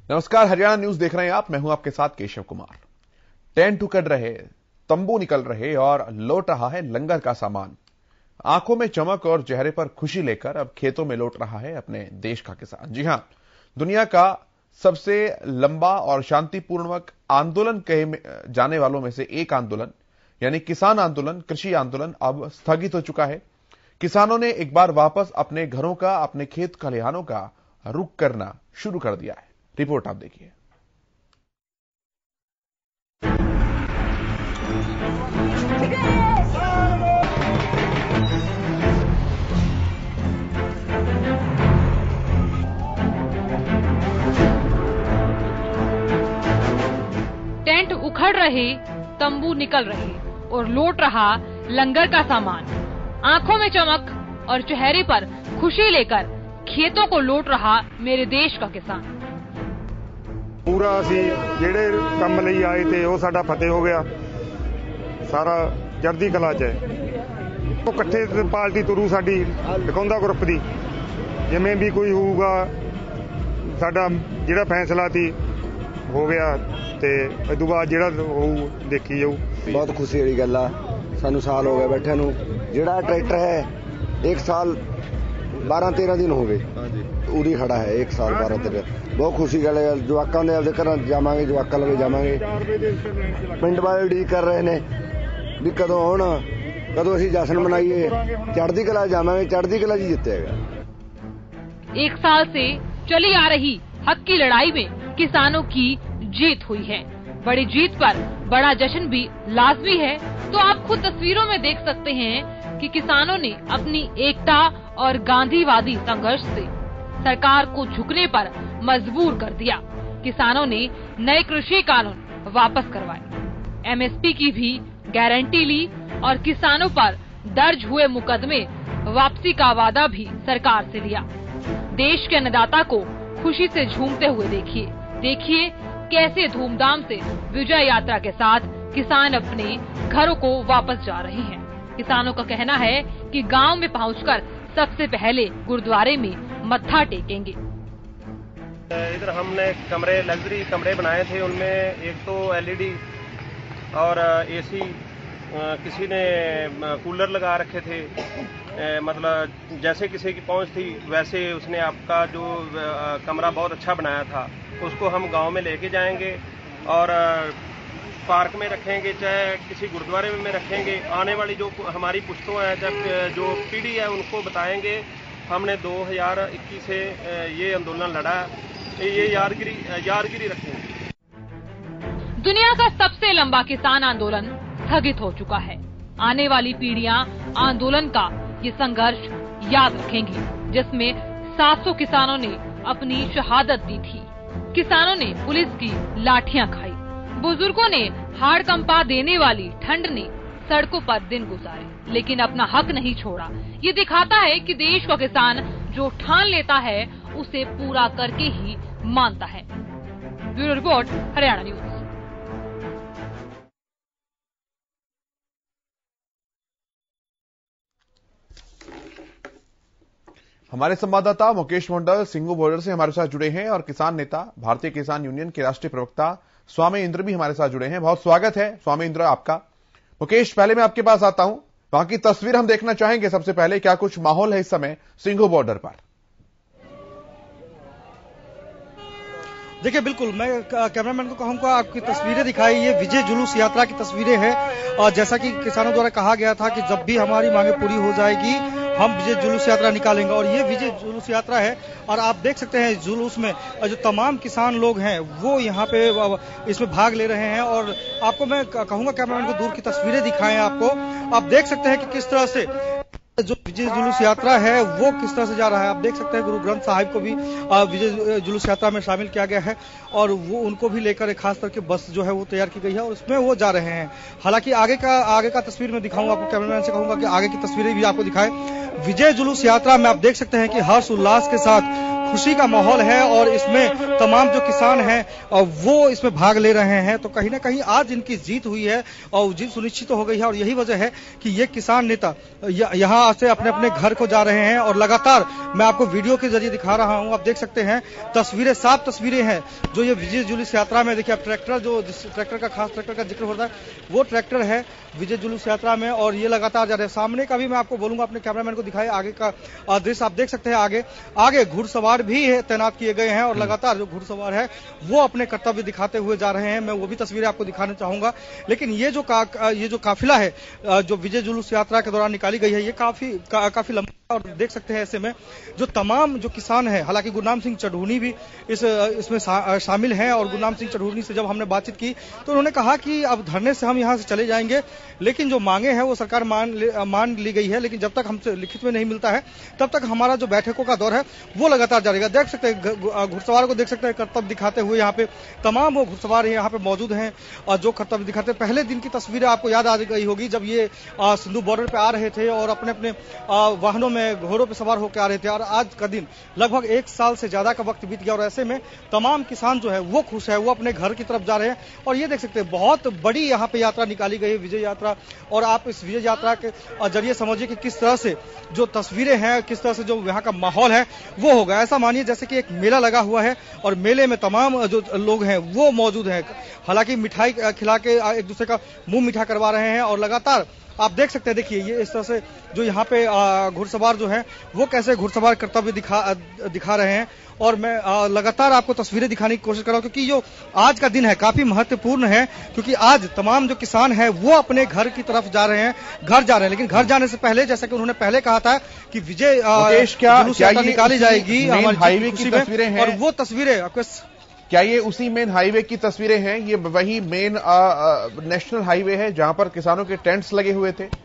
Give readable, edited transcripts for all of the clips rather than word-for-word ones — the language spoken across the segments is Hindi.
नमस्कार, हरियाणा न्यूज देख रहे हैं आप। मैं हूं आपके साथ केशव कुमार। टेंट उकड़ रहे, तंबू निकल रहे और लौट रहा है लंगर का सामान। आंखों में चमक और चेहरे पर खुशी लेकर अब खेतों में लौट रहा है अपने देश का किसान। जी हां, दुनिया का सबसे लंबा और शांतिपूर्वक आंदोलन कहे जाने वालों में से एक आंदोलन यानी किसान आंदोलन, कृषि आंदोलन अब स्थगित हो चुका है। किसानों ने एक बार वापस अपने घरों का, अपने खेत खलिहानों का रुख करना शुरू कर दिया है। रिपोर्ट आप देखिए। टेंट उखड़ रहे, तंबू निकल रहे और लौट रहा लंगर का सामान। आंखों में चमक और चेहरे पर खुशी लेकर खेतों को लौट रहा मेरे देश का किसान। पूरा ਅਸੀਂ ਜਿਹੜੇ ਕੰਮ ਲਈ ਆਏ ਤੇ ਉਹ ਸਾਡਾ ਫਤਿਹ ਹੋ ਗਿਆ। ਸਾਰਾ ਚੜ੍ਹਦੀ ਕਲਾ 'ਚ ਹੈ। ਉਹ ਇਕੱਠੇ ਪਾਰਟੀ ਤੁਰੂ ਸਾਡੀ ਟਿਕਾਉਂਦਾ ਗਰੁੱਪ ਦੀ। ਜਿਵੇਂ ਵੀ ਕੋਈ ਹੋਊਗਾ ਸਾਡਾ ਜਿਹੜਾ ਫੈਸਲਾ ਸੀ ਹੋ ਗਿਆ ਤੇ ਇਸ ਤੋਂ ਬਾਅਦ ਜਿਹੜਾ ਹੋਊ ਦੇਖੀ ਜਾਊ। ਬਹੁਤ ਖੁਸ਼ੀ ਵਾਲੀ ਗੱਲ ਆ। ਸਾਨੂੰ ਸਾਲ ਹੋ ਗਿਆ ਬੈਠਿਆਂ ਨੂੰ। ਜਿਹੜਾ ਟਰੈਕਟਰ ਹੈ 1 ਸਾਲ 12-13 दिन ਹੋ ਗਏ ਉਰੀ ਖੜਾ ਹੈ। 1 ਸਾਲ 12-13 ਬਹੁਤ ਖੁਸ਼ੀ ਗੱਲ ਹੈ। ਜਵਾਕਾਂ ਦੇ ਆਪਦੇ ਘਰਾਂ ਜਾਵਾਂਗੇ, ਜਵਾਕਾਂ ਲਵੇ ਜਾਵਾਂਗੇ। ਪਿੰਡ ਵਾਲੇ ਉਡੀਕ ਕਰ ਰਹੇ ਨੇ ਵੀ ਕਦੋਂ ਆਉਣ, ਕਦੋਂ ਅਸੀਂ ਜਸ਼ਨ ਮਨਾਈਏ। ਚੜ੍ਹਦੀ ਕਲਾ ਜਾਵਾਂਗੇ, ਚੜ੍ਹਦੀ ਕਲਾ ਜੀ ਜਿੱਤੇਗਾ। 1 साल से चली आ रही हक की लड़ाई में किसानों की जीत हुई है। बड़ी जीत पर बड़ा जश्न भी लाजमी है। तो आप खुद तस्वीरों में देख सकते हैं कि किसानों ने अपनी एकता और गांधीवादी संघर्ष से सरकार को झुकने पर मजबूर कर दिया। किसानों ने नए कृषि कानून वापस करवाए, एमएसपी की भी गारंटी ली और किसानों पर दर्ज हुए मुकदमे वापसी का वादा भी सरकार से लिया। देश के अन्नदाता को खुशी से झूमते हुए देखिए कैसे धूमधाम से विजय यात्रा के साथ किसान अपने घरों को वापस जा रहे हैं। किसानों का कहना है कि गांव में पहुंचकर सबसे पहले गुरुद्वारे में मत्था टेकेंगे। इधर हमने लग्जरी कमरे बनाए थे। उनमें एक तो एलईडी और एसी, किसी ने कूलर लगा रखे थे। मतलब जैसे किसी की पहुंच थी वैसे उसने आपका जो कमरा बहुत अच्छा बनाया था उसको हम गांव में लेके जाएंगे और पार्क में रखेंगे, चाहे किसी गुरुद्वारे में रखेंगे। आने वाली जो हमारी पुश्तों है, जो पीढ़ी है, उनको बताएंगे हमने 2021 से ये आंदोलन लड़ा, ये यादगिरी रखेंगे। दुनिया का सबसे लंबा किसान आंदोलन स्थगित हो चुका है। आने वाली पीढ़ियां आंदोलन का ये संघर्ष याद रखेंगी, जिसमें 700 किसानों ने अपनी शहादत दी थी। किसानों ने पुलिस की लाठियां खाई, बुजुर्गों ने हाड़ कंपा देने वाली ठंड ने सड़कों पर दिन गुजारे, लेकिन अपना हक नहीं छोड़ा। ये दिखाता है कि देश का किसान जो ठान लेता है उसे पूरा करके ही मानता है। Bureau report, Haryana news. हमारे संवाददाता मुकेश मंडल सिंघू बॉर्डर से हमारे साथ जुड़े हैं और किसान नेता, भारतीय किसान यूनियन के राष्ट्रीय प्रवक्ता स्वामी इंद्र भी हमारे साथ जुड़े हैं। बहुत स्वागत है स्वामी इंद्र आपका। मुकेश, पहले मैं आपके पास आता हूं, वहां की तस्वीर हम देखना चाहेंगे। सबसे पहले क्या कुछ माहौल है इस समय सिंघू बॉर्डर पर? देखिए, बिल्कुल मैं कैमरामैन को कहूंगा आपकी तस्वीरें दिखाई। ये विजय जुलूस यात्रा की तस्वीरें हैं और जैसा कि किसानों द्वारा कहा गया था कि जब भी हमारी मांगे पूरी हो जाएगी हम विजय जुलूस यात्रा निकालेंगे, और ये विजय जुलूस यात्रा है। और आप देख सकते हैं जुलूस में जो तमाम किसान लोग हैं वो यहाँ पे इसमें भाग ले रहे हैं। और आपको मैं कहूंगा कैमरामैन को दूर की तस्वीरें दिखाएं आपको। आप देख सकते हैं कि किस तरह से जो विजय जुलूस यात्रा है वो किस तरह से जा रहा है। आप देख सकते हैं गुरु ग्रंथ साहिब को भी विजय जुलूस यात्रा में शामिल किया गया है और वो उनको भी लेकर एक खास करके बस जो है वो तैयार की गई है और उसमें वो जा रहे हैं। हालांकि आगे का तस्वीर में दिखाऊंगा आपको, कैमरामैन से कहूंगा कि आगे की तस्वीरें भी आपको दिखाएं। विजय जुलूस यात्रा में आप देख सकते हैं कि हर्ष उल्लास के साथ खुशी का माहौल है और इसमें तमाम जो किसान हैं वो इसमें भाग ले रहे हैं। तो कहीं ना कहीं आज इनकी जीत हुई है और जीत सुनिश्चित हो गई है और यही वजह है कि ये किसान नेता यहाँ से अपने अपने घर को जा रहे हैं और लगातार मैं आपको वीडियो के जरिए दिखा रहा हूं। आप देख सकते हैं तस्वीरें, साफ तस्वीरें हैं जो ये विजय जुलूस यात्रा में। देखिए, अब ट्रैक्टर, जो ट्रैक्टर का खास ट्रैक्टर का जिक्र हो रहा है वो ट्रैक्टर है विजय जुलूस यात्रा में और ये लगातार जा रहे हैं। सामने का भी मैं आपको बोलूंगा, अपने कैमरामैन को दिखाए आगे का दृश्य। आप देख सकते हैं आगे घुड़सवार भी तैनात किए गए हैं और लगातार जो घुड़सवार है वो अपने कर्तव्य दिखाते हुए जा रहे हैं। मैं वो भी तस्वीरें आपको दिखाना चाहूंगा। लेकिन ये जो काफिला है जो विजय जुलूस यात्रा के दौरान निकाली गई है ये काफी लंबा, और देख सकते हैं ऐसे में जो तमाम जो किसान हैं, हालांकि गुरनाम सिंह चढ़ूनी भी इसमें शामिल हैं और गुरनाम सिंह चढ़ूनी से जब हमने बातचीत की तो उन्होंने कहा कि अब धरने से हम यहां से चले जाएंगे, लेकिन जो मांगे हैं वो सरकार मान ली गई है, लेकिन जब तक हमसे लिखित में नहीं मिलता है तब तक हमारा जो बैठकों का दौर है वो लगातार जारी रहेगा। देख सकते हैं घुड़सवार को, देख सकते हैं कर्तव्य दिखाते हुए यहाँ पे तमाम वो घुड़सवार यहाँ पे मौजूद हैं और जो कर्तव्य दिखाते हैं। पहले दिन की तस्वीरें आपको याद आ गई होगी जब ये सिंधु बॉर्डर पे आ रहे थे और अपने अपने वाहनों में घोड़ों पे सवार होकर आ रहे थे और आज का दिन लगभग 1 साल से ज्यादा का वक्त बीत गया और ऐसे में तमाम किसान जो है वो खुश है, वो अपने घर की तरफ जा रहे हैं। और ये देख सकते हैं बहुत बड़ी यहाँ पे यात्रा निकाली गई है, विजय यात्रा, और आप इस विजय यात्रा के जरिए समझिए कि किस तरह से जो तस्वीरें हैं, किस तरह से जो यहाँ का माहौल है वो होगा। ऐसा मानिए जैसे कि एक मेला लगा हुआ है और मेले में तमाम जो लोग हैं वो मौजूद हैं, हालांकि मिठाई खिला के एक दूसरे का मुंह मीठा करवा रहे हैं और लगातार आप देख सकते हैं। देखिए ये इस तरह से जो यहाँ पे घुड़सवार जो है वो कैसे घुड़सवार कर्तव्य दिखा रहे हैं और मैं लगातार आपको तस्वीरें दिखाने की कोशिश कर रहा हूं क्योंकि जो आज का दिन है काफी महत्वपूर्ण है, क्योंकि आज तमाम जो किसान है वो अपने घर की तरफ जा रहे हैं। लेकिन घर जाने से पहले, जैसा कि उन्होंने पहले कहा था कि विजय जुलूस यात्रा निकाली जाएगी हमारी हाईवे की तस्वीरें हैं, और वो तस्वीरें आपको, क्या ये उसी मेन हाईवे की तस्वीरें हैं? ये वही मेन नेशनल हाईवे है जहां पर किसानों के टेंट्स लगे हुए थे?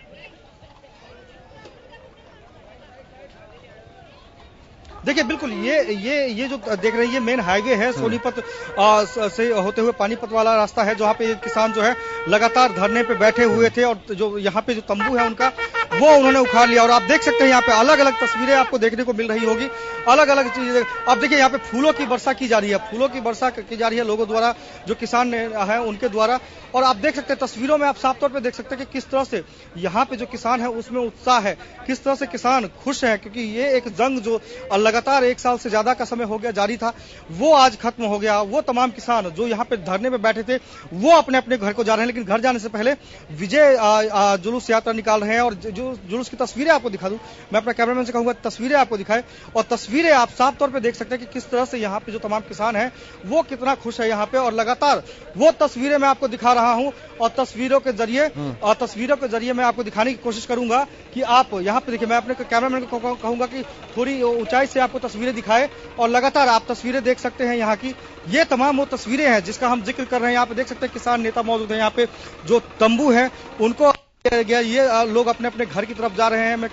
देखिए बिल्कुल ये जो देख रहे हैं ये मेन हाईवे है, सोनीपत से होते हुए पानीपत वाला रास्ता है जहां पे किसान जो है लगातार धरने पे बैठे हुए थे और जो यहाँ पे जो तंबू है उनका वो उन्होंने उखाड़ लिया। और आप देख सकते हैं यहाँ पे अलग अलग तस्वीरें आपको देखने को मिल रही होगी, अलग अलग चीजें। आप देखिए यहाँ पे फूलों की वर्षा की जा रही है, फूलों की वर्षा की जा रही है लोगों द्वारा, जो किसान है उनके द्वारा। और आप देख सकते हैं तस्वीरों में, आप साफ तौर पर देख सकते हैं कि किस तरह से यहाँ पे जो किसान है उसमें उत्साह है, किस तरह से किसान खुश है, क्योंकि ये एक जंग जो लगातार 1 साल से ज्यादा का समय हो गया जारी था वो आज खत्म हो गया। वो तमाम किसान जो यहाँ पे धरने में बैठे थे वो अपने अपने घर को जा रहे हैं, लेकिन घर जाने से पहले विजय जुलूस यात्रा निकाल रहे हैं। और जो जुलूस की तस्वीरें आपको दिखा दूं, मैं अपने कैमरामैन से कहूंगा तस्वीरें आपको दिखाए, और तस्वीरें आप साफ तौर पे देख सकते हैं कि किस तरह से यहाँ पे जो तमाम किसान हैं वो कितना खुश है यहाँ पे। और लगातार वो तस्वीरें मैं आपको दिखा रहा हूं और तस्वीरों के जरिए मैं आपको दिखाने की कोशिश करूंगा कि आप यहाँ पे देखिए। मैं अपने कैमरामैन को कहूंगा कि थोड़ी ऊंचाई से आपको तस्वीरें दिखाए और लगातार आप तस्वीरें देख सकते हैं यहाँ की। ये तमाम वो तस्वीरें हैं जिसका हम जिक्र कर रहे हैं। यहाँ पे देख सकते हैं किसान नेता मौजूद हैं, यहाँ पे जो तंबू है उनको गया, ये लोग अपने अपने घर की तरफ जा रहे हैं। मैं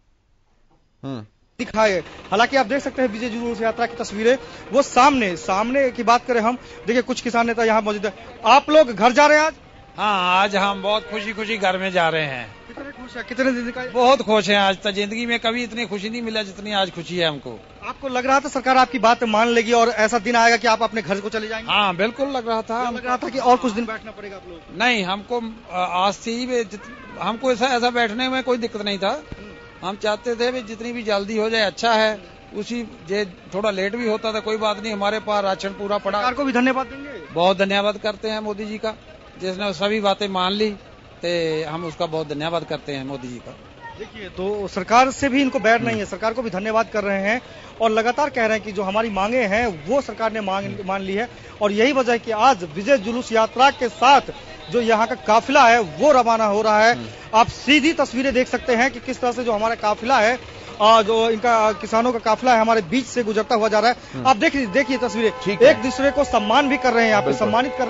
दिखाए, हालांकि आप देख सकते हैं विजय जुलूस यात्रा की तस्वीरें वो सामने की बात करें हम, देखिए कुछ किसान नेता यहाँ मौजूद है। आप लोग घर जा रहे हैं आज? हाँ, आज हम बहुत खुशी घर में जा रहे हैं। कितने खुश है? कितने दिन का? बहुत खुश हैं। आज तक जिंदगी में कभी इतनी खुशी नहीं मिला जितनी आज खुशी है हमको। आपको लग रहा था सरकार आपकी बात मान लेगी और ऐसा दिन आएगा कि आप अपने घर को चले जाएंगे? हाँ बिल्कुल लग रहा था कि और कुछ दिन बैठना पड़ेगा आप लोग? नहीं, हमको आज से ही हमको ऐसा बैठने में कोई दिक्कत नहीं था। हम चाहते थे जितनी भी जल्दी हो जाए अच्छा है, उसी थोड़ा लेट भी होता था कोई बात नहीं, हमारे पास राशन पूरा पड़ा। सरकार को भी धन्यवाद देंगे, बहुत धन्यवाद करते हैं मोदी जी का, जिसने सभी बातें मान ली, तो हम उसका बहुत धन्यवाद करते हैं मोदी जी का। देखिए तो सरकार से भी इनको बैर नहीं है, सरकार को भी धन्यवाद कर रहे हैं और लगातार कह रहे हैं कि जो हमारी मांगे हैं वो सरकार ने मान ली है। और यही वजह है कि आज विजय जुलूस यात्रा के साथ जो यहाँ का काफिला है वो रवाना हो रहा है। आप सीधी तस्वीरें देख सकते हैं कि किस तरह से जो हमारा काफिला है, जो इनका किसानों का काफिला है हमारे बीच से गुजरता हुआ जा रहा है। आप देखिए तस्वीरें, एक दूसरे को सम्मान भी कर रहे हैं, यहाँ पे सम्मानित कर रहे हैं एक दूसरे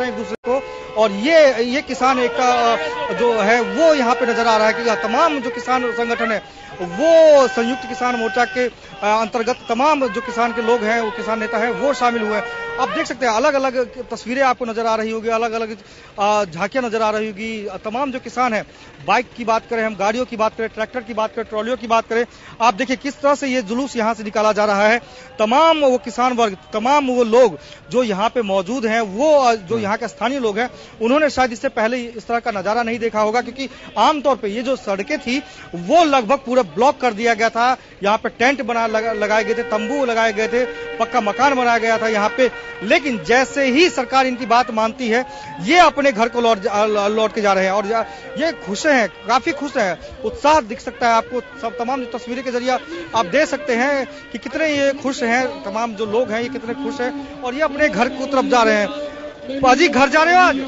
को। और ये किसान एकता जो है वो यहाँ पे नजर आ रहा है कि तमाम जो किसान संगठन है वो संयुक्त किसान मोर्चा के अंतर्गत तमाम जो किसान के लोग हैं, वो किसान नेता है वो शामिल हुए हैं। आप देख सकते हैं अलग अलग तस्वीरें आपको नजर आ रही होगी, अलग अलग झांकियां नजर आ रही होगी। तमाम जो किसान है, बाइक की बात करें, हम गाड़ियों की बात करें, ट्रैक्टर की बात करें, ट्रॉलियों की बात करें, आप देखिए किस तरह से ये जुलूस यहाँ से निकाला जा रहा है। तमाम वो किसान वर्ग, तमाम वो लोग जो यहाँ पे मौजूद हैं, वो जो यहाँ के स्थानीय लोग हैं, उन्होंने शायद इससे पहले इस तरह का नजारा नहीं देखा होगा, क्योंकि आमतौर पर ये जो सड़कें थी वो लगभग पूरा ब्लॉक कर दिया गया था। यहाँ पे टेंट लगाए गए थे, तंबू लगाए गए थे, पक्का मकान बनाया गया था यहाँ पे। लेकिन जैसे ही सरकार इनकी बात मानती है, ये अपने घर को लौट के जा रहे हैं और ये खुश हैं, काफी खुश हैं। उत्साह दिख सकता है आपको, सब तमाम तस्वीरें के जरिए आप देख सकते हैं कि कितने ये खुश हैं, तमाम जो लोग हैं ये कितने खुश हैं और ये अपने घर की तरफ जा रहे हैं। बाजी घर जा रहे हो आज?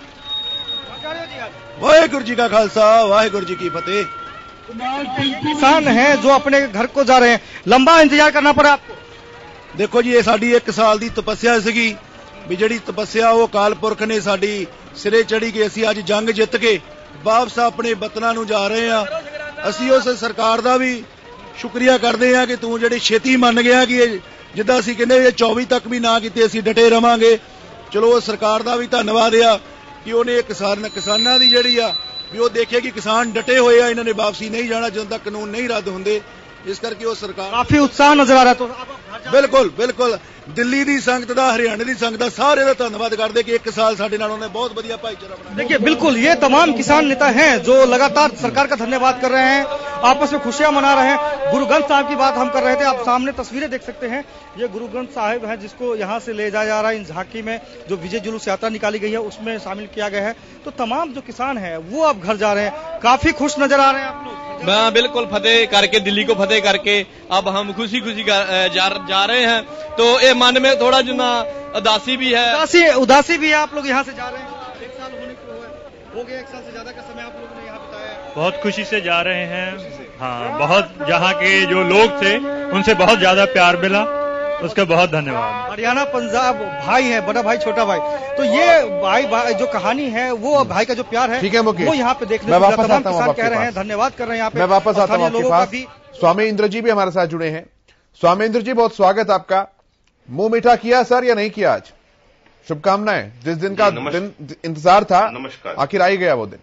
वाहेगुरु जी का खालसा, वाहेगुरु जी की फतेह। किसान हैं जो अपने घर को जा रहे हैं, लंबा इंतजार करना पड़ा आपको? देखो जी, ये साडी 1 साल ਦੀ ਤਪੱਸਿਆ ਸੀਗੀ ਵੀ ਜਿਹੜੀ ਤਪੱਸਿਆ ਉਹ ਅਕਾਲ ਪੁਰਖ ਨੇ ਸਾਡੀ ਸਿਰੇ ਚੜੀ ਕੇ ਅਸੀਂ ਅੱਜ ਜੰਗ ਜਿੱਤ ਕੇ ਵਾਪਸ ਆਪਣੇ ਵਤਨਾਂ ਨੂੰ ਜਾ ਰਹੇ ਹਾਂ। ਅਸੀਂ ਉਸ ਸਰਕਾਰ ਦਾ ਵੀ ਸ਼ੁਕਰੀਆ ਕਰਦੇ ਹਾਂ ਕਿ ਤੂੰ ਜਿਹੜੀ ਛੇਤੀ ਮੰਨ ਗਿਆ ਕਿ ਜਿੱਦਾਂ ਅਸੀਂ ਕਹਿੰਦੇ ਇਹ 24 ਤੱਕ ਵੀ ਨਾ ਕੀਤੇ ਅਸੀਂ ਡਟੇ ਰਵਾਂਗੇ। ਚਲੋ ਉਹ ਸਰਕਾਰ ਦਾ ਵੀ ਧੰਨਵਾਦ ਆ ਕਿ ਉਹਨੇ ਕਿਸਾਨਾਂ ਦੀ ਜਿਹੜੀ ਆ ਵੀ ਉਹ ਦੇਖੇ ਕਿ ਕਿਸਾਨ ਡਟੇ ਹੋਏ ਆ, ਇਹਨਾਂ ਨੇ ਵਾਪਸੀ ਨਹੀਂ ਜਾਣਾ ਜਦੋਂ ਤੱਕ ਕਾਨੂੰਨ ਨਹੀਂ ਰੱਦ ਹੁੰਦੇ। ਇਸ ਕਰਕੇ ਉਹ ਸਰਕਾਰ ਕਾਫੀ ਉਤਸ਼ਾਹ ਨਜ਼ਰ ਆ ਰਿਹਾ। तो ਬਿਲਕੁਲ ਦਿੱਲੀ ਦੀ ਸੰਗਤ ਦਾ, ਹਰਿਆਣੇ ਦੀ संगत ਦਾ ਸਾਰੇ ਦਾ ਧੰਨਵਾਦ ਕਰਦੇ कि 1 साल ਸਾਡੇ ਨਾਲ ਉਹਨੇ बहुत बढ़िया भाईचारा बनाया। देखिए बिल्कुल ये तमाम किसान नेता हैं जो लगातार सरकार का धन्यवाद कर रहे हैं, आपस में खुशियां मना रहे हैं। गुरु ग्रंथ साहब की बात हम कर रहे थे, आप सामने तस्वीरें देख सकते हैं, ये गुरु ग्रंथ साहिब है जिसको यहाँ से ले जाया जा रहा है। इन झांकी में जो विजय जुलूस यात्रा निकाली गई है उसमें शामिल किया गया है। तो तमाम जो किसान है वो अब घर जा रहे हैं, काफी खुश नजर आ रहे हैं आप लोग। बिल्कुल, फतेह करके दिल्ली को फतेह करके अब हम खुशी जा रहे हैं। तो ये मन में थोड़ा जना उदासी भी है, उदासी भी है। आप लोग यहाँ से जा रहे हैं, 1 साल होने को हो गया, 1 साल से ज्यादा का समय आप लोगों ने यहाँ बिताया है। बहुत खुशी से जा रहे हैं। हाँ, बहुत जहाँ के जो लोग थे उनसे बहुत ज्यादा प्यार मिला, उसका बहुत धन्यवाद। हरियाणा पंजाब भाई है, बड़ा भाई छोटा भाई, तो ये भाई जो कहानी है वो भाई का जो प्यार है, ठीक है मुकेश, वो यहाँ पे देखने मैं वापस आता हूँ, कह रहे हैं, धन्यवाद कर रहे हैं यहाँ पे। मैं वापस आता हूँ आपके पास। स्वामी इंद्र जी भी हमारे साथ जुड़े हैं। स्वामी इंद्र जी, बहुत स्वागत आपका। मुंह मीठा किया सर या नहीं किया आज? शुभकामनाएं। जिस दिन का दिन इंतजार था, आखिर आ ही गया वो दिन।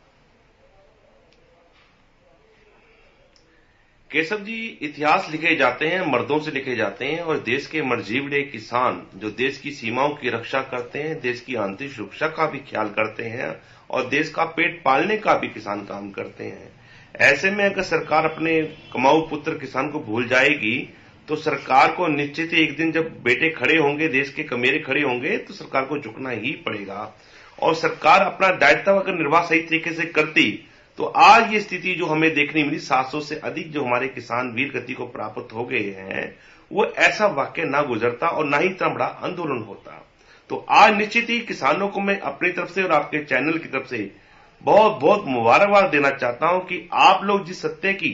केशव जी, इतिहास लिखे जाते हैं, मर्दों से लिखे जाते हैं, और देश के मर्जीवड़े किसान जो देश की सीमाओं की रक्षा करते हैं, देश की आंतरिक सुरक्षा का भी ख्याल करते हैं और देश का पेट पालने का भी किसान काम करते हैं। ऐसे में अगर सरकार अपने कमाऊ पुत्र किसान को भूल जाएगी तो सरकार को निश्चित ही एक दिन जब बेटे खड़े होंगे, देश के कमेरे खड़े होंगे, तो सरकार को झुकना ही पड़ेगा। और सरकार अपना दायित्व अगर निर्वाह सही तरीके से करती तो आज ये स्थिति जो हमें देखने मिली, 700 से अधिक जो हमारे किसान वीर गति को प्राप्त हो गए हैं, वो ऐसा वाक्य ना गुजरता और ना ही इतना बड़ा आंदोलन होता। तो आज निश्चित ही किसानों को मैं अपनी तरफ से और आपके चैनल की तरफ से बहुत बहुत मुबारकबाद देना चाहता हूं कि आप लोग जिस सत्य की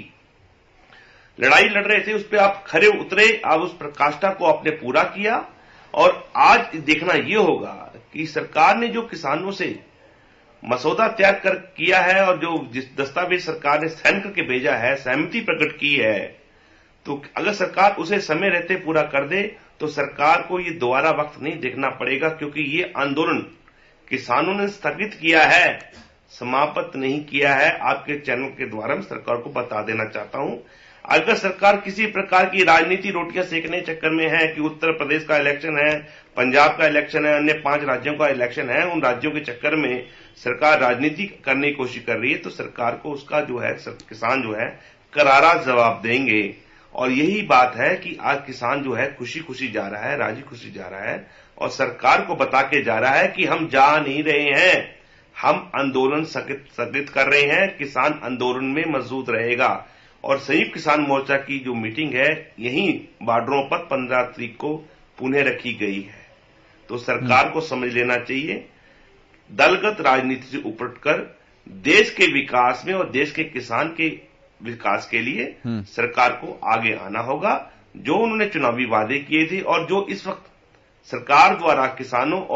लड़ाई लड़ रहे थे उस पर आप खरे उतरे, आप उस प्रकाष्ठा को आपने पूरा किया। और आज देखना यह होगा कि सरकार ने जो किसानों से मसौदा तैयार कर किया है और जो जिस दस्तावेज सरकार ने साइन करके भेजा है, सहमति प्रकट की है, तो अगर सरकार उसे समय रहते पूरा कर दे तो सरकार को ये दोबारा वक्त नहीं देखना पड़ेगा, क्योंकि ये आंदोलन किसानों ने स्थगित किया है, समाप्त नहीं किया है। आपके चैनल के द्वारा मैं सरकार को बता देना चाहता हूं, अगर सरकार किसी प्रकार की राजनीति रोटियां सेकने चक्कर में है कि उत्तर प्रदेश का इलेक्शन है, पंजाब का इलेक्शन है, अन्य 5 राज्यों का इलेक्शन है, उन राज्यों के चक्कर में सरकार राजनीति करने की कोशिश कर रही है, तो सरकार को उसका जो है किसान जो है करारा जवाब देंगे। और यही बात है कि आज किसान जो है खुशी खुशी जा रहा है, राजी खुशी जा रहा है और सरकार को बता के जा रहा है कि हम जा नहीं रहे हैं, हम आंदोलन स्थगित कर रहे हैं, किसान आंदोलन में मौजूद रहेगा। और संयुक्त किसान मोर्चा की जो मीटिंग है यहीं बॉर्डरों पर 15 तारीख को पुणे रखी गई है। तो सरकार को समझ लेना चाहिए, दलगत राजनीति से उपटकर देश के विकास में और देश के किसान के विकास के लिए सरकार को आगे आना होगा। जो उन्होंने चुनावी वादे किए थे और जो इस वक्त सरकार द्वारा किसानों और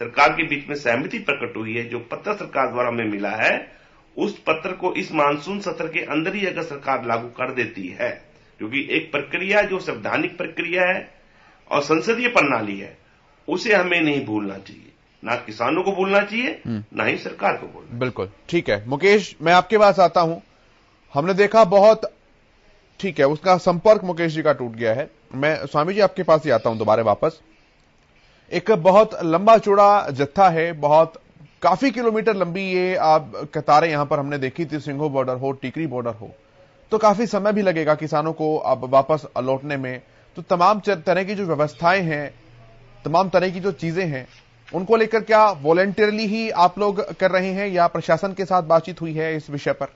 सरकार के बीच में सहमति प्रकट हुई है, जो पत्र सरकार द्वारा हमें मिला है, उस पत्र को इस मानसून सत्र के अंदर ही अगर सरकार लागू कर देती है, क्योंकि एक प्रक्रिया जो संवैधानिक प्रक्रिया है और संसदीय प्रणाली है, उसे हमें नहीं भूलना चाहिए, ना किसानों को भूलना चाहिए, ना ही सरकार को भूलना। बिल्कुल ठीक है। मुकेश, मैं आपके पास आता हूं। हमने देखा बहुत ठीक है, उसका संपर्क मुकेश जी का टूट गया है। मैं स्वामी जी आपके पास ही आता हूं दोबारा वापस। एक बहुत लंबा चौड़ा जत्था है, बहुत काफी किलोमीटर लंबी ये आप कतारें यहां पर हमने देखी थी, सिंघो बॉर्डर हो, टिकरी बॉर्डर हो, तो काफी समय भी लगेगा किसानों को अब वापस लौटने में। तो तमाम तरह की जो व्यवस्थाएं हैं, तमाम तरह की जो चीजें हैं, उनको लेकर क्या वॉलंटियरली ही आप लोग कर रहे हैं या प्रशासन के साथ बातचीत हुई है इस विषय पर?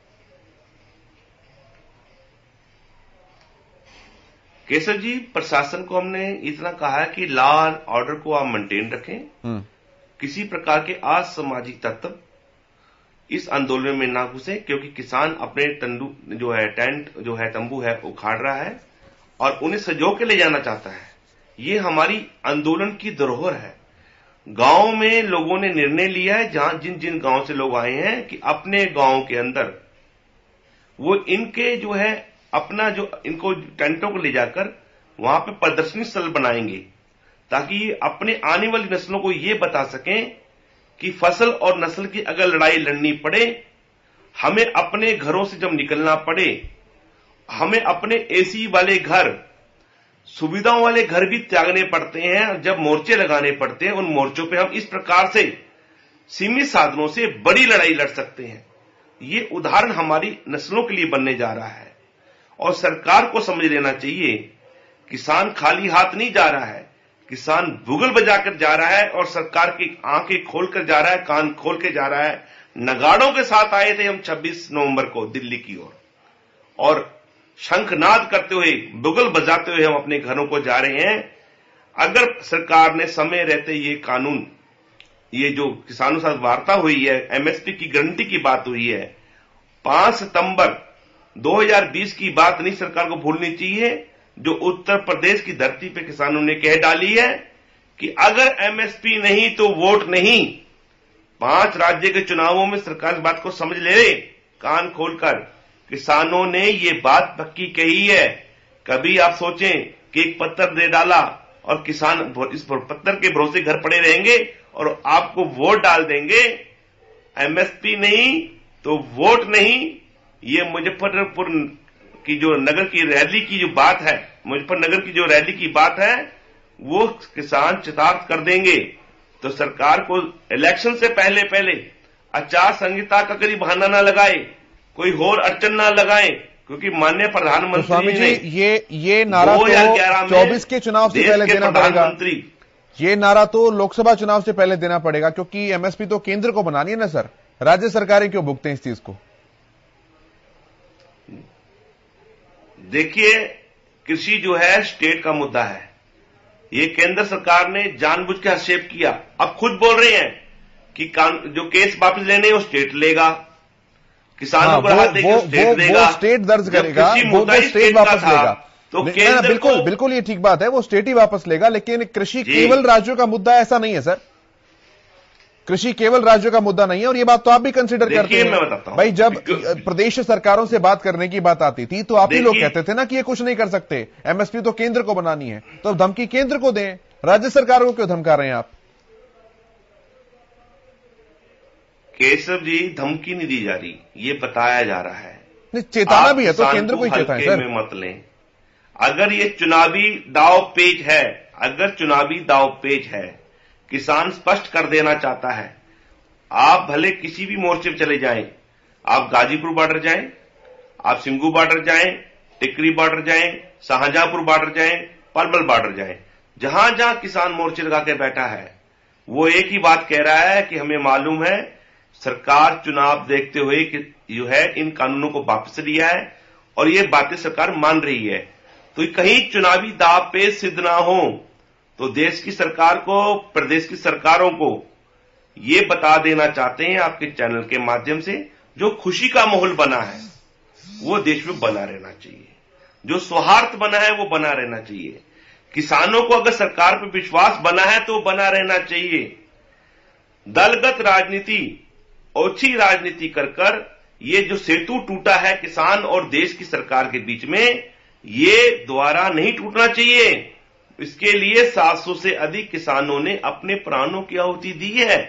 केशव जी, प्रशासन को हमने इतना कहा है कि लॉ एंड ऑर्डर को आप मेंटेन रखें, किसी प्रकार के असामाजिक तत्व इस आंदोलन में ना घुसे, क्योंकि किसान अपने टेंट जो है तंबू है उखाड़ रहा है और उन्हें सजो के ले जाना चाहता है। ये हमारी आंदोलन की धरोहर है। गांव में लोगों ने निर्णय लिया है, जहां जिन जिन गांव से लोग आए हैं, कि अपने गांव के अंदर वो इनके जो है अपना जो इनको टेंटों को ले जाकर वहां पे प्रदर्शनी स्थल बनाएंगे, ताकि अपने आने वाली नस्लों को ये बता सकें कि फसल और नस्ल की अगर लड़ाई लड़नी पड़े, हमें अपने घरों से जब निकलना पड़े, हमें अपने एसी वाले घर, सुविधाओं वाले घर भी त्यागने पड़ते हैं। जब मोर्चे लगाने पड़ते हैं, उन मोर्चों पे हम इस प्रकार से सीमित साधनों से बड़ी लड़ाई लड़ सकते हैं। ये उदाहरण हमारी नस्लों के लिए बनने जा रहा है और सरकार को समझ लेना चाहिए, किसान खाली हाथ नहीं जा रहा है, किसान बुगल बजाकर जा रहा है और सरकार की आंखें खोलकर जा रहा है, कान खोल के जा रहा है। नगाड़ों के साथ आए थे हम 26 नवंबर को दिल्ली की ओर, और शंखनाद करते हुए, बुगल बजाते हुए हम अपने घरों को जा रहे हैं। अगर सरकार ने समय रहते ये कानून, ये जो किसानों के साथ वार्ता हुई है, एमएसपी की गारंटी की बात हुई है, 5 सितंबर 2020 की बात नहीं सरकार को भूलनी चाहिए, जो उत्तर प्रदेश की धरती पे किसानों ने कह डाली है कि अगर एमएसपी नहीं तो वोट नहीं। 5 राज्य के चुनावों में सरकार इस बात को समझ ले, कान खोलकर। किसानों ने ये बात पक्की कही है। कभी आप सोचें कि एक पत्र दे डाला और किसान इस पत्र के भरोसे घर पड़े रहेंगे और आपको वोट डाल देंगे, एमएसपी नहीं तो वोट नहीं। ये मुजफ्फरपुर की जो नगर की रैली की जो बात है, मुजफ्फरनगर की जो रैली की बात है, वो किसान चितार्थ कर देंगे। तो सरकार को इलेक्शन से पहले पहले आचार संहिता का कभी बहाना ना लगाए, कोई और अड़चन ना लगाए, क्योंकि माननीय प्रधानमंत्री ने ये नारा तो 24 के चुनाव से पहले देना पड़ेगा। ये नारा तो लोकसभा चुनाव से पहले देना पड़ेगा, क्योंकि एमएसपी तो केंद्र को बनानी है ना सर, राज्य सरकारें क्यों भुगते हैं इस चीज को? देखिए, कृषि जो है स्टेट का मुद्दा है। ये केंद्र सरकार ने जानबूझ के हस्तक्षेप किया। अब खुद बोल रहे हैं कि जो केस वापस लेने वो स्टेट लेगा, किसानों को राहत देगी स्टेट देगा, वो स्टेट दर्ज करेगा, वो स्टेट वापस लेगा। तो बिल्कुल बिल्कुल ये ठीक बात है, वो स्टेट ही वापस लेगा। लेकिन कृषि केवल राज्यों का मुद्दा ऐसा नहीं है सर, कृषि केवल राज्यों का मुद्दा नहीं है, और ये बात तो आप भी कंसीडर करते हैं। भाई, जब प्रदेश सरकारों से बात करने की बात आती थी तो आप ही लोग कहते थे ना कि ये कुछ नहीं कर सकते, एमएसपी तो केंद्र को बनानी है, तो धमकी केंद्र को दें, राज्य सरकारों को क्यों धमका रहे हैं आप? केशव जी, धमकी नहीं दी जा रही, ये बताया जा रहा है, चेताना भी है तो केंद्र को ही चेताएं सर। में मत लें। अगर ये चुनावी दाव पेच है, अगर चुनावी दाव पेच है, किसान स्पष्ट कर देना चाहता है। आप भले किसी भी मोर्चे पर चले जाएं, आप गाजीपुर बॉर्डर जाएं, आप सिंघू बॉर्डर जाएं, टिकरी बॉर्डर जाएं, शाहजहांपुर बॉर्डर जाएं, पलवल बॉर्डर जाएं, जहां जहां किसान मोर्चे लगा के बैठा है, वो एक ही बात कह रहा है कि हमें मालूम है सरकार चुनाव देखते हुए कि जो है इन कानूनों को वापस लिया है, और ये बातें सरकार मान रही है। तो कहीं चुनावी दाव पेच सिद्ध ना हो तो देश की सरकार को, प्रदेश की सरकारों को ये बता देना चाहते हैं आपके चैनल के माध्यम से, जो खुशी का माहौल बना है वो देश में बना रहना चाहिए, जो सौहार्द बना है वो बना रहना चाहिए। किसानों को अगर सरकार पर विश्वास बना है तो बना रहना चाहिए। दलगत राजनीति, ओछी राजनीति कर ये जो सेतु टूटा है किसान और देश की सरकार के बीच में, ये दोबारा नहीं टूटना चाहिए। इसके लिए 700 से अधिक किसानों ने अपने प्राणों की आहुति दी है।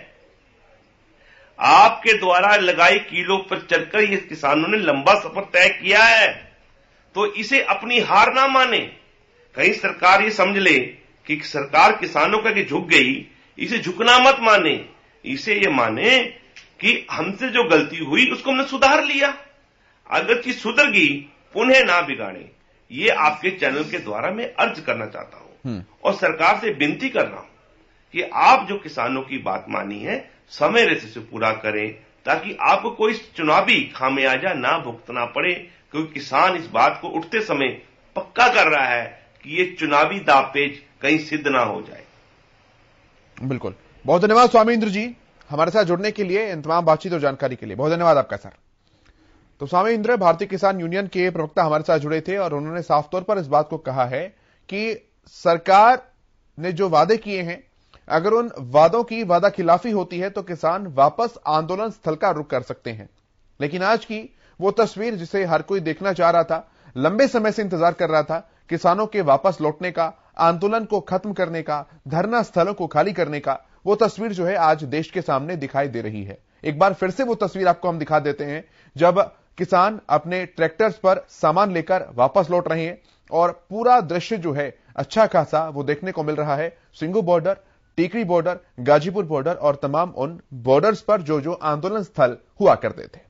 आपके द्वारा लगाई कीलों पर चलकर ये किसानों ने लंबा सफर तय किया है, तो इसे अपनी हार ना माने। कहीं सरकार ये समझ ले कि सरकार किसानों का झुक गई, इसे झुकना मत माने। इसे ये माने कि हमसे जो गलती हुई उसको हमने सुधार लिया। अगर चीज सुधर गई, पुनः ना बिगाड़े। ये आपके चैनल के द्वारा मैं अर्ज करना चाहता हूं और सरकार से विनती कर रहा हूं कि आप जो किसानों की बात मानी है समय रेसे से पूरा करें, ताकि आपको कोई चुनावी खामियाजा ना भुगतना पड़े, क्योंकि किसान इस बात को उठते समय पक्का कर रहा है कि ये चुनावी दावपेच कहीं सिद्ध ना हो जाए। बिल्कुल, बहुत धन्यवाद स्वामी इंद्र जी, हमारे साथ जुड़ने के लिए, इन तमाम बातचीत और जानकारी के लिए बहुत धन्यवाद आपका सर। तो स्वामी इंद्र भारतीय किसान यूनियन के प्रवक्ता हमारे साथ जुड़े थे और उन्होंने साफ तौर पर इस बात को कहा है कि सरकार ने जो वादे किए हैं, अगर उन वादों की वादा खिलाफी होती है तो किसान वापस आंदोलन स्थल का रुख कर सकते हैं। लेकिन आज की वो तस्वीर जिसे हर कोई देखना चाह रहा था, लंबे समय से इंतजार कर रहा था, किसानों के वापस लौटने का, आंदोलन को खत्म करने का, धरना स्थलों को खाली करने का, वो तस्वीर जो है आज देश के सामने दिखाई दे रही है। एक बार फिर से वो तस्वीर आपको हम दिखा देते हैं, जब किसान अपने ट्रैक्टर्स पर सामान लेकर वापस लौट रहे हैं और पूरा दृश्य जो है अच्छा खासा वो देखने को मिल रहा है। Singhu border, Tikri border, Ghazipur border और तमाम उन बॉर्डर्स पर जो जो आंदोलन स्थल हुआ करते थे।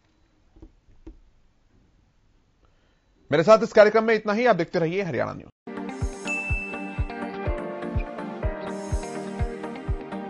मेरे साथ इस कार्यक्रम में इतना ही। आप देखते रहिए हरियाणा न्यूज।